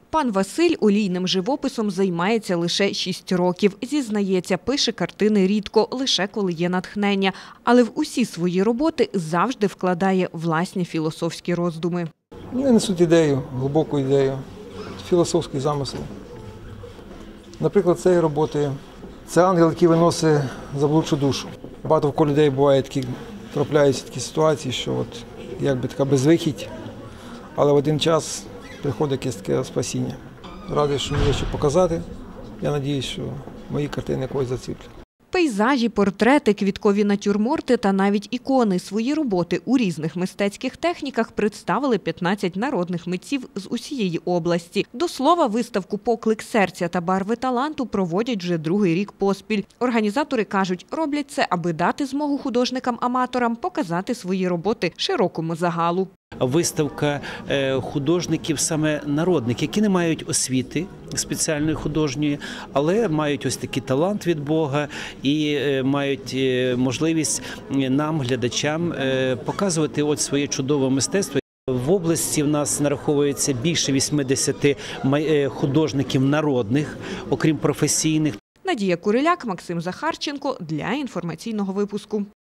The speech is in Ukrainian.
Пан Василь олійним живописом займається лише 6 років. Зізнається, пише картини рідко, лише коли є натхнення. Але в усі свої роботи завжди вкладає власні філософські роздуми. Вони несуть ідею, глибоку ідею, філософський замисел. Наприклад, цієї роботи – це ангел, який виносить заблудшу душу. Багато навколо людей буває трапляються такі ситуації, що якби така безвихідь, але в один час приходить якесь таке спасіння. Радий, що мені що показати. Я сподіваюся, що мої картини когось зацеплять. Пейзажі, портрети, квіткові натюрморти та навіть ікони. Свої роботи у різних мистецьких техніках представили 15 народних митців з усієї області. До слова, виставку «Поклик серця та барви таланту» проводять вже другий рік поспіль. Організатори кажуть, роблять це, аби дати змогу художникам-аматорам показати свої роботи широкому загалу. Виставка художників, саме народних, які не мають освіти спеціальної художньої, але мають ось такий талант від Бога і мають можливість нам, глядачам, показувати своє чудове мистецтво. В області в нас нараховується більше 80 художників народних, окрім професійних. Надія Куриляк, Максим Захарченко для інформаційного випуску.